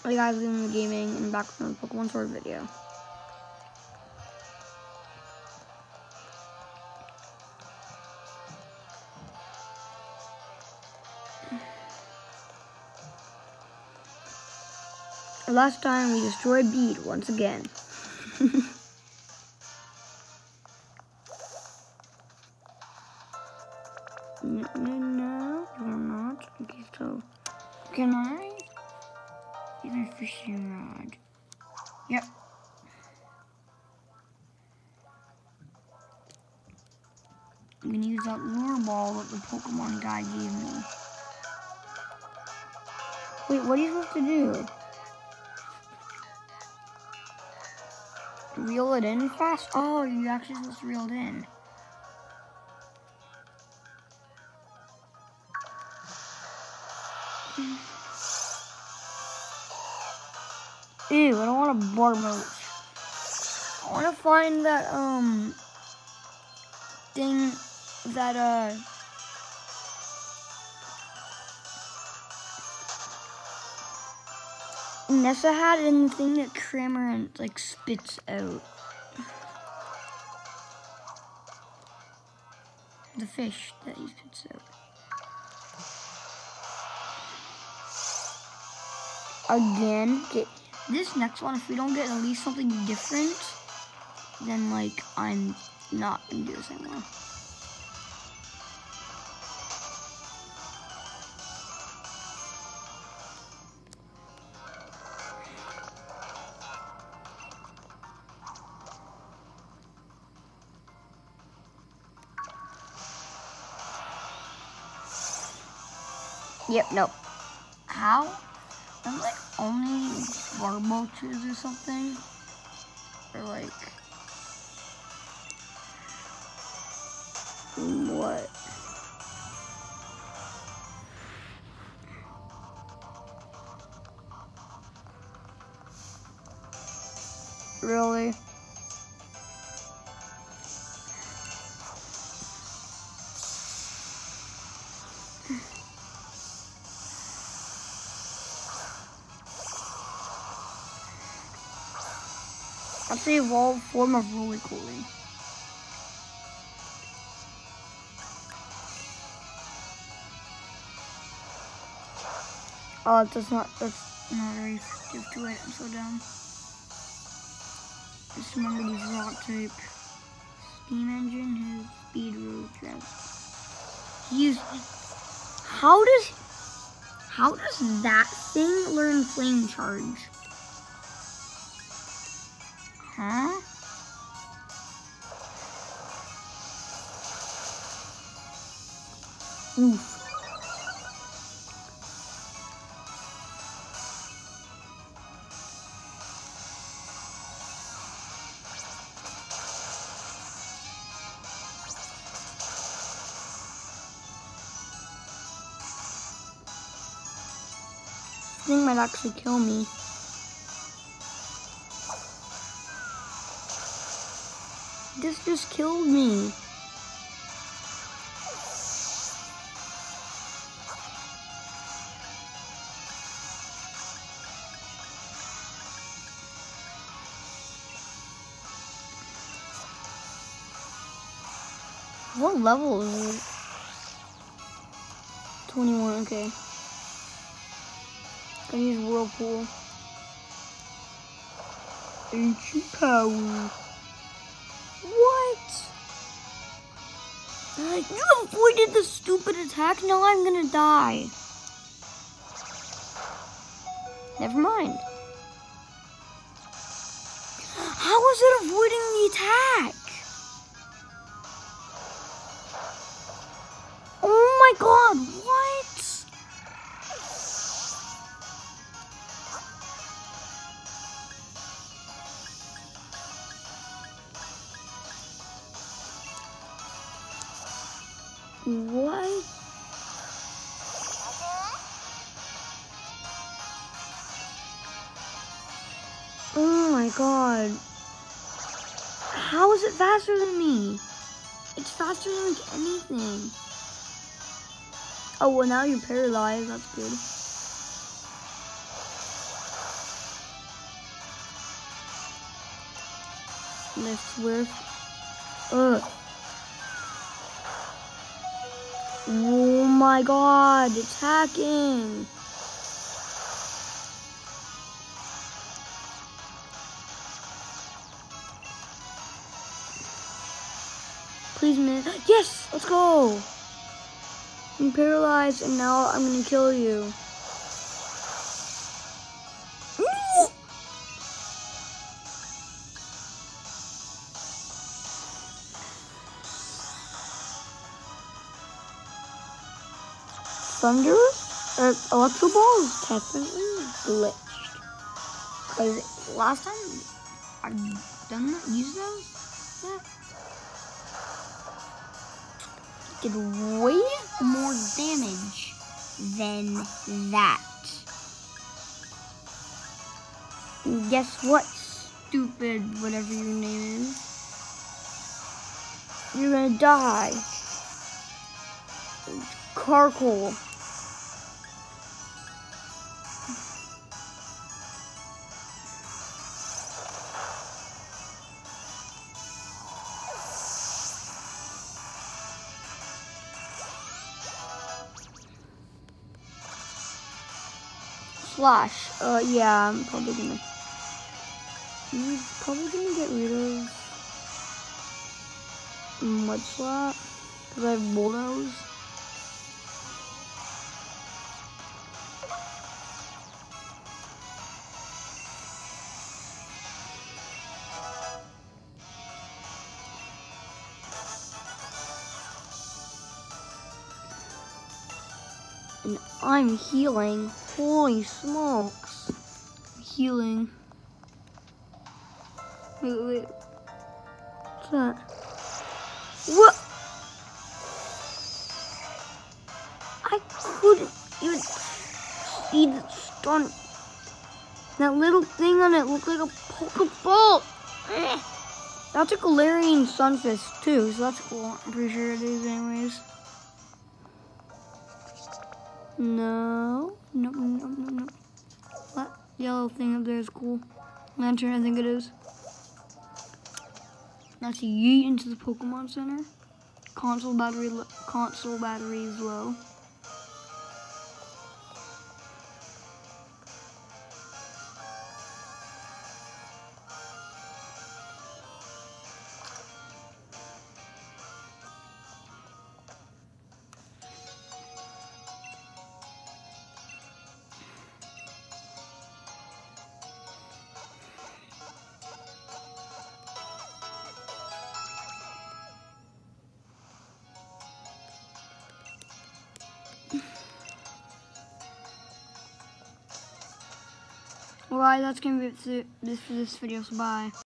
Hey guys, Lumen Gaming, and back with another Pokemon Sword video. Last time we destroyed Bead once again. No, you're not. Okay, so can I use my fishing rod? Yep. I'm gonna use that lure ball that the Pokemon guy gave me. Wait, what are you supposed to do? Reel it in fast? Oh, you're actually supposed to reel it in. Ew, I don't want a Barboach. I want to find that, thing that, Nessa had in the thing that Cramorant, like, spits out. The fish that he spits out. Again, okay, this next one, if we don't get at least something different, then, like, I'm not gonna do this anymore. Yep, nope. How? I'm like only Barboaches or something? Or like... what? Really? That's the evolved form of Roly-Poly. Oh, that's not very effective to it. I'm so dumb. Just remember these rock type. Steam Engine, his speed rose drought. How does that thing learn flame charge? Huh? Oof. This thing might actually kill me. This just killed me. What level is it? 21, okay. I use Whirlpool. Ancient power. What? You avoided the stupid attack? Now I'm gonna die. Never mind. How was it avoiding the attack? Oh my god, what? What? Oh my god. How is it faster than me? It's faster than like anything. Oh, well now you're paralyzed. That's good. Let's whiff. Ugh. Oh my god, it's hacking. Please, man. Yes, let's go. I'm paralyzed and now I'm gonna kill you. Thunder or electro ball is definitely glitched. Cause last time I've done that, used those, yeah, did way more damage than that. And guess what, stupid whatever your name is? You're gonna die. Carcoal. Slash. Yeah, I'm probably gonna get rid of Mudslap because I have Bulldoze. And I'm healing. Holy smokes. I'm healing. Wait. What's that? What? I couldn't even see the stun. That little thing on it looked like a Pokeball. That's a Galarian Sunfist too, so that's cool. I'm pretty sure it is anyways. No. That yellow thing up there is cool. Lantern, I think it is. That's a yeet into the Pokemon Center. Console battery is low. Alright, that's gonna be it for this video, so bye.